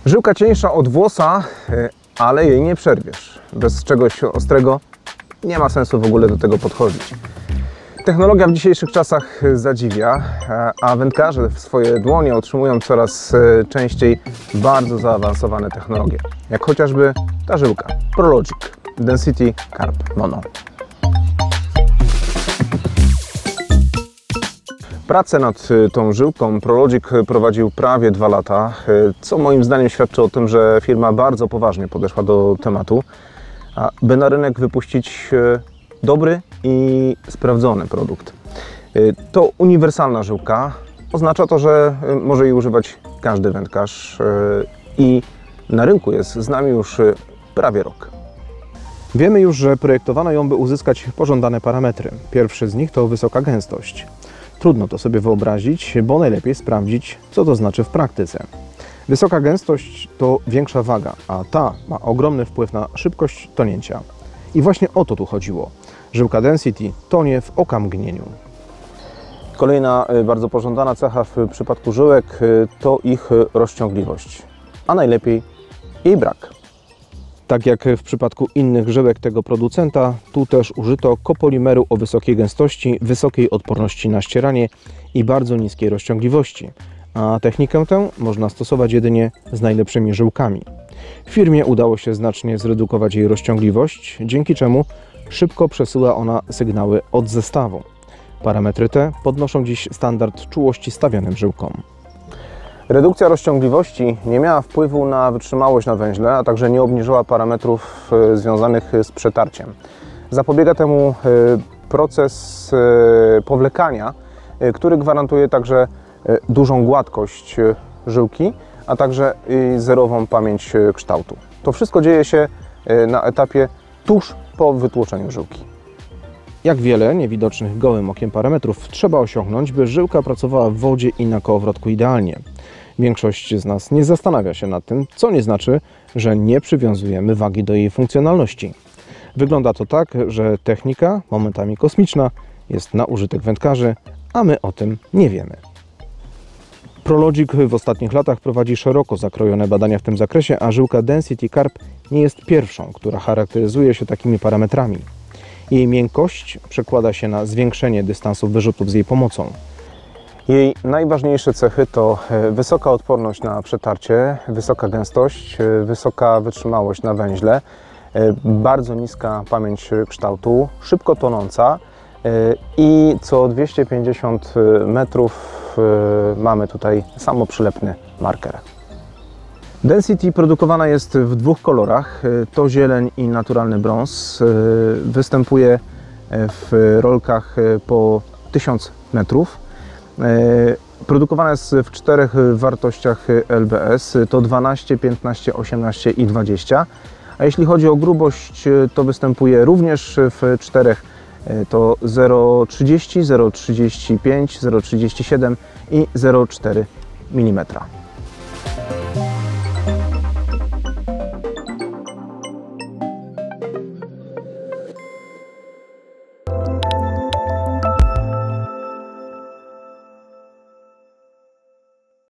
Żyłka cieńsza od włosa, ale jej nie przerwiesz. Bez czegoś ostrego nie ma sensu w ogóle do tego podchodzić. Technologia w dzisiejszych czasach zadziwia, a wędkarze w swoje dłonie otrzymują coraz częściej bardzo zaawansowane technologie, jak chociażby ta żyłka Prologic Density Carp Mono. Pracę nad tą żyłką Prologic prowadził prawie 2 lata, co moim zdaniem świadczy o tym, że firma bardzo poważnie podeszła do tematu, by na rynek wypuścić dobry i sprawdzony produkt. To uniwersalna żyłka. Oznacza to, że może jej używać każdy wędkarz i na rynku jest z nami już prawie rok. Wiemy już, że projektowano ją, by uzyskać pożądane parametry. Pierwszy z nich to wysoka gęstość. Trudno to sobie wyobrazić, bo najlepiej sprawdzić, co to znaczy w praktyce. Wysoka gęstość to większa waga, a ta ma ogromny wpływ na szybkość tonięcia. I właśnie o to tu chodziło. Żyłka Density tonie w okamgnieniu. Kolejna bardzo pożądana cecha w przypadku żyłek to ich rozciągliwość, a najlepiej jej brak. Tak jak w przypadku innych żyłek tego producenta, tu też użyto kopolimeru o wysokiej gęstości, wysokiej odporności na ścieranie i bardzo niskiej rozciągliwości, a technikę tę można stosować jedynie z najlepszymi żyłkami. Firmie udało się znacznie zredukować jej rozciągliwość, dzięki czemu szybko przesyła ona sygnały od zestawu. Parametry te podnoszą dziś standard czułości stawianym żyłkom. Redukcja rozciągliwości nie miała wpływu na wytrzymałość na węźle, a także nie obniżyła parametrów związanych z przetarciem. Zapobiega temu proces powlekania, który gwarantuje także dużą gładkość żyłki, a także zerową pamięć kształtu. To wszystko dzieje się na etapie tuż po wytłoczeniu żyłki. Jak wiele niewidocznych gołym okiem parametrów trzeba osiągnąć, by żyłka pracowała w wodzie i na kołowrotku idealnie? Większość z nas nie zastanawia się nad tym, co nie znaczy, że nie przywiązujemy wagi do jej funkcjonalności. Wygląda to tak, że technika, momentami kosmiczna, jest na użytek wędkarzy, a my o tym nie wiemy. Prologic w ostatnich latach prowadzi szeroko zakrojone badania w tym zakresie, a żyłka Density Carp nie jest pierwszą, która charakteryzuje się takimi parametrami. Jej miękkość przekłada się na zwiększenie dystansu wyrzutów z jej pomocą. Jej najważniejsze cechy to wysoka odporność na przetarcie, wysoka gęstość, wysoka wytrzymałość na węźle, bardzo niska pamięć kształtu, szybko tonąca i co 250 metrów mamy tutaj samoprzylepny marker. Density produkowana jest w 2 kolorach, to zieleń i naturalny brąz. Występuje w rolkach po 1000 metrów. Produkowana jest w 4 wartościach LBS, to 12, 15, 18 i 20. A jeśli chodzi o grubość, to występuje również w 4, to 0,30, 0,35, 0,37 i 0,4 mm.